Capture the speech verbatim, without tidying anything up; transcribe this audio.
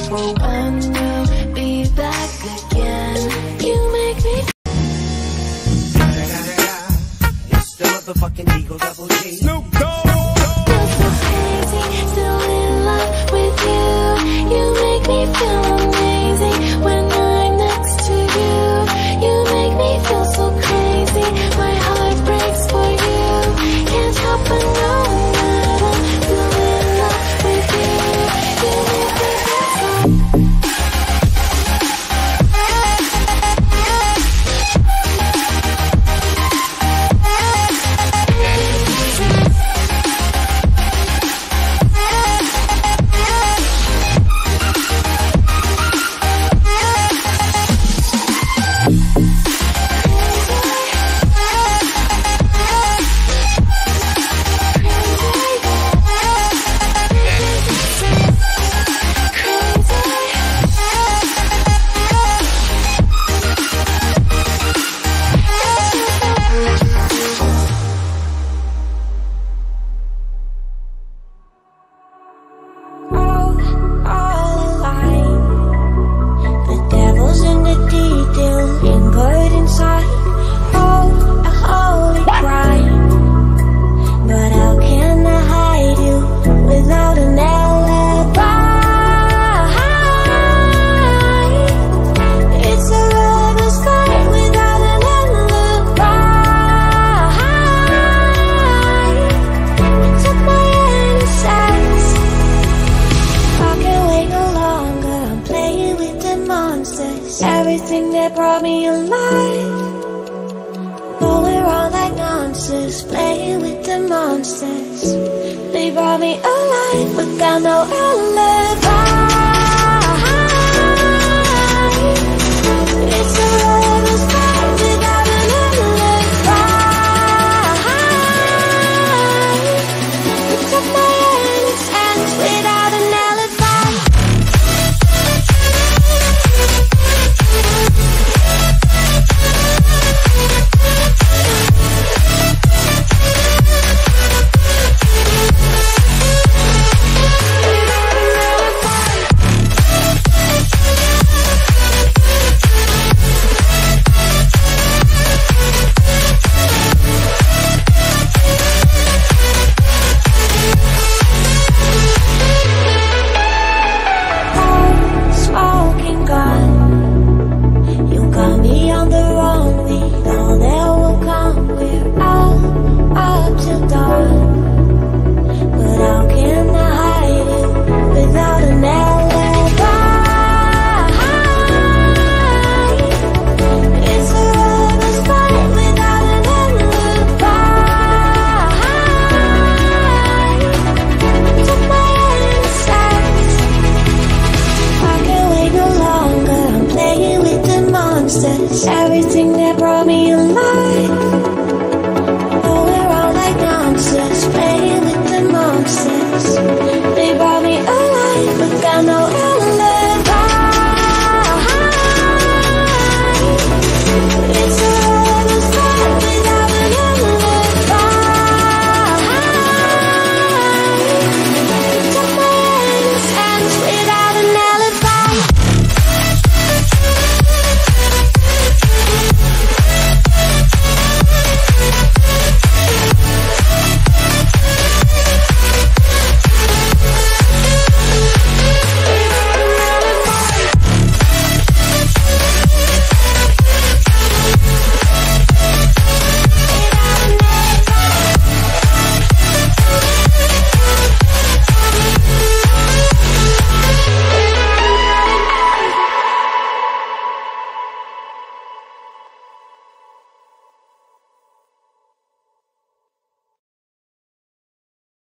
for when we'll be back again. You make me It's the motherfucking Eagle Double G. Snoop Dogg. feel so crazy, still in love with you. You make me feel amazing when I'm next to you. You make me feel so crazy, my heart breaks for you. Can't help but know that I'm still in love with you. You make me feel so everything that brought me alive. But we're all like monsters, playing with the monsters. They brought me alive, but got no alibi. It's a lover's fight without an alibi. You took my innocence without an alibi. Everything